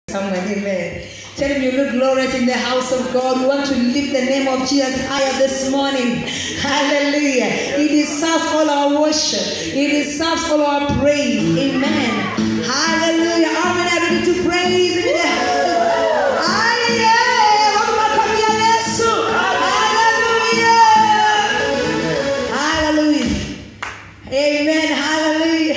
Somewhere, amen. Tell him you look glorious in the house of God. We want to lift the name of Jesus higher this morning. Hallelujah. He deserves all our worship. He deserves all our praise. Amen. Hallelujah. How many are ready to praise in the house? Hallelujah. Amen. Hallelujah.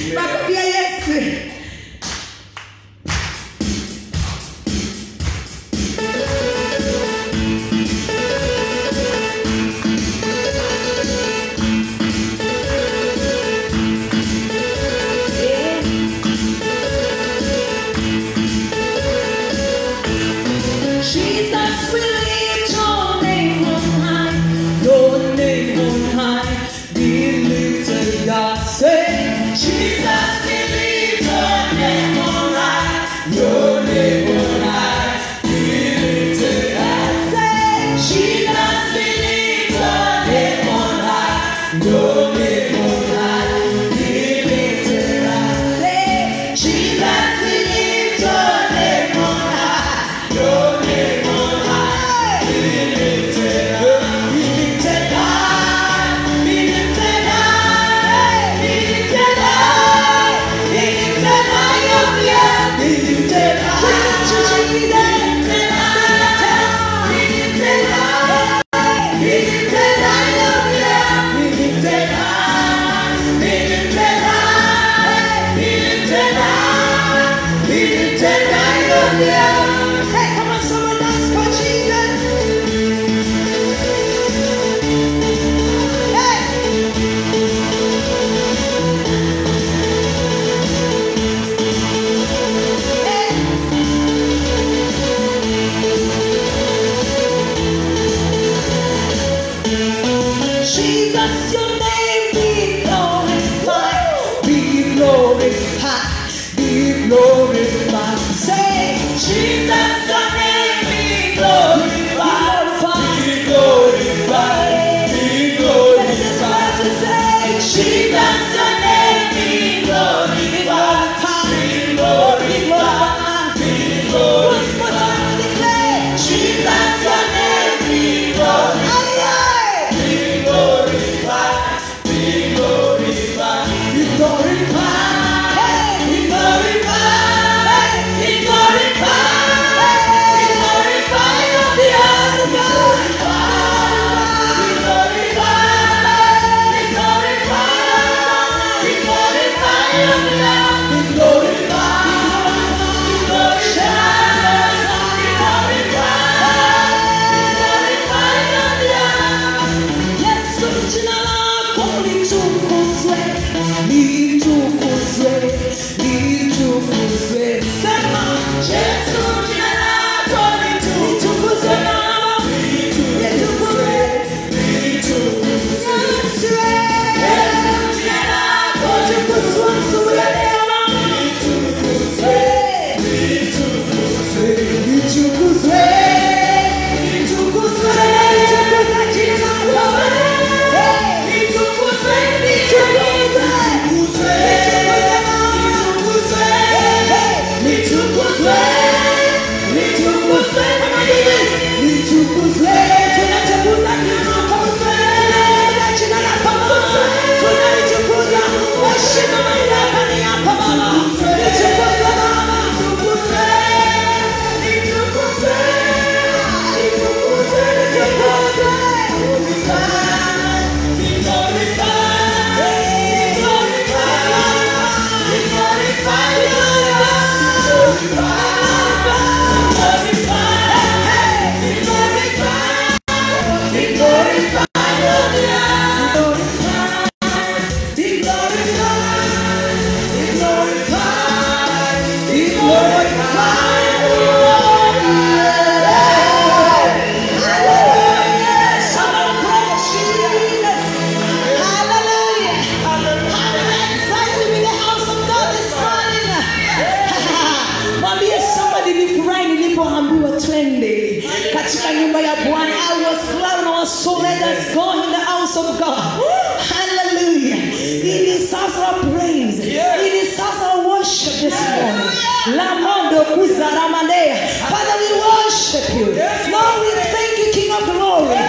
I was glad and I was so let us go in the house of God. Hallelujah. It is our praise. It is our worship this morning. Father, we worship you. Lord, we thank you, King of glory.